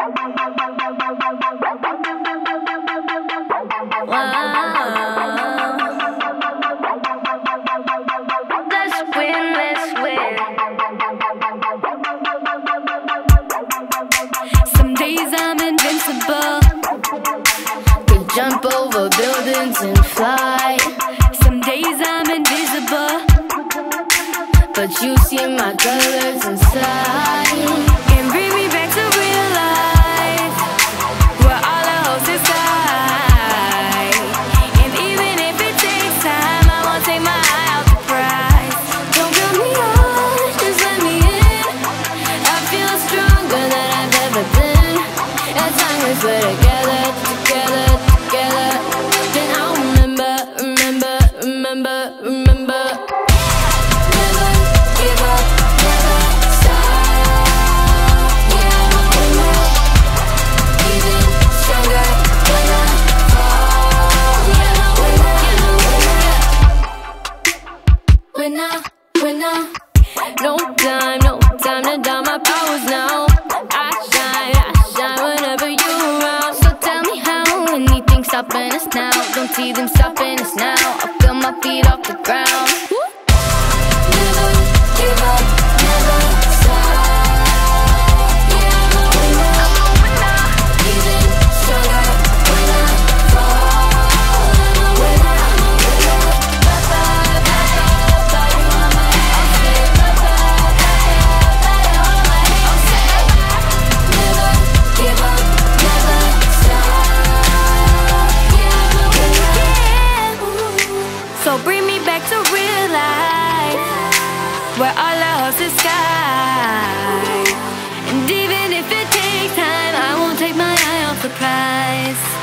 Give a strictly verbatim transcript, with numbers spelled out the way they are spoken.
Some days I'm invincible, could jump over buildings and fly. Some days I'm invisible, but you see my colors inside. And bring me back to real life, where all the hopes inside. And even if it takes time, I won't take my eye off the prize. Don't cut me off, just let me in. I feel stronger than I've ever been. As long as we're together, together, together, then I'll remember, remember, remember, remember. Never give up, never stop. Yeah, we're even stronger when I fall. Yeah, we're winner, winner. No time, no time to down my powers now. I shine, I shine whenever you're around. So tell me how anything's stopping us now. Don't see them stopping us now. I feel my feet off the ground. Never give up, never stop. Yeah, I'm a winner, even stronger when I fall. I'm a winner, I'm a winner. Bye-bye, bye-bye, bye, you on my head. Bye-bye, bye-bye, on my head. Never give up, never stop. Yeah, I'm a winner. So bring me back to real life, where all the hopes is sky. And even if it takes time, I won't take my eye off the prize.